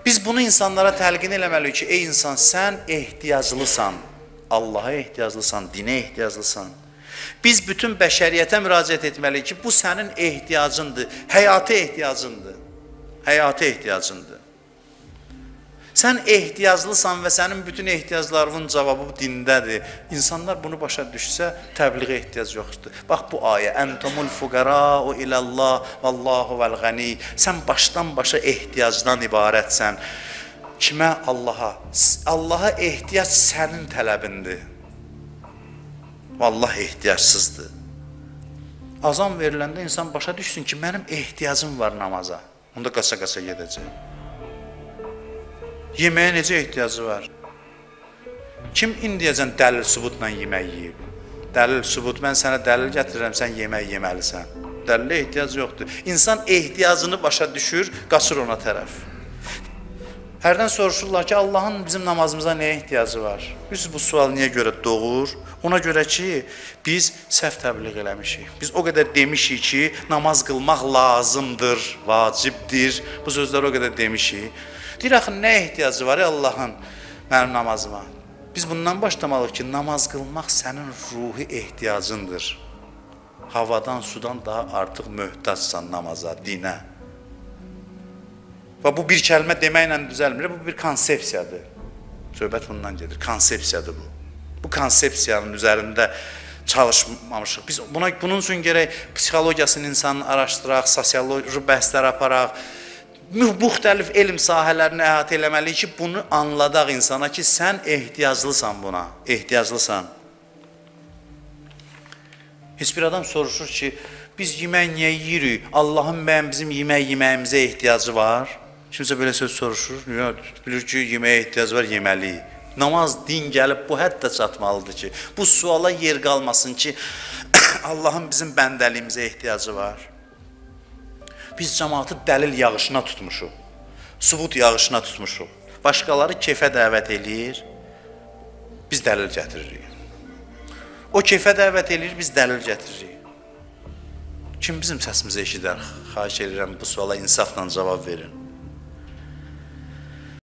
Biz bunu insanlara təlqin eləməliyik ki, ey insan, sən ehtiyaclısan, Allaha ehtiyaclısan, dinə ehtiyaclısan. Biz bütün bəşəriyyətə müraciət etməliyik ki, bu sənin ehtiyacındır, həyati ehtiyacındır, həyati ehtiyacındır. Sən ehtiyaclısan və sənin bütün ehtiyaclarının cavabı dindədir. İnsanlar bunu başa düşsə, təbliğə ehtiyac yoxdur. Bax bu ayə, Entumul fuqara'u ilallah vallahu vel gani. Sən başdan başa ehtiyacdan ibarətsən. Kimə? Allaha. Allaha ehtiyac sənin tələbindir. Vallahi ehtiyacsızdır. Azan veriləndə insan başa düşsün ki, mənim ehtiyacım var namaza. Onda qaça-qaça gedəcək. Yeməyə necə ehtiyacı var? Kim indiyəcən dəlil sübutla yemək yiyib? Dəlil sübut, mən sənə dəlil gətirirəm, sən yemək yeməlisən. Dəlilə ehtiyac yoxdur. İnsan ehtiyacını başa düşür, qaçır ona tərəf. Hərdən soruşurlar ki, Allahın bizim namazımıza nəyə ehtiyacı var? Biz bu sual niyə görə doğur? Ona görə ki, biz səhv təbliğ eləmişik. Biz o qədər demişik ki, namaz qılmaq lazımdır, vacibdir. Bu sözləri o qədər demişik. Deyir, axı, nə ehtiyacı var Allahın mənim namazıma? Biz bundan başlamalıyıq ki, namaz qılmaq sənin ruhi ehtiyacındır. Havadan, sudan daha artıq möhtacsan namaza, dinə. Və bu bir kəlmə deməklə düzəlmir, bu bir konsepsiyadır. Söhbət bundan gedir, konsepsiyadır bu. Bu konsepsiyanın üzərində çalışmamışıq. Biz bunun üçün gərək psixologiyasını insanın araşdıraq, sosioloji bəhslər aparaq, müxtəlif elm sahələrini əhatə eləməliyik ki, bunu anladaq insana ki, sən ehtiyaclısan buna, ehtiyaclısan. Heç bir adam soruşur ki, biz yemək niyə yeyirik? Allahın bizim yeməyimizə ehtiyacı var. Kimsə belə söz soruşur, bilir ki, yeməyə ehtiyacı var, yeməliyik. Namaz, din gəlib bu həddə çatmalıdır ki, bu suala yer qalmasın ki, Allahın bizim bəndəliyimizə ehtiyacı var. Biz cəmaatı dəlil yağışına tutmuşuq, sübut yağışına tutmuşuq. Başqaları keyfə dəvət eləyir, biz dəlil gətiririk. O keyfə dəvət eləyir, biz dəlil gətiririk. Kim bizim səsimizi eşidər? Xahiş edirəm, bu suala insafla cavab verin.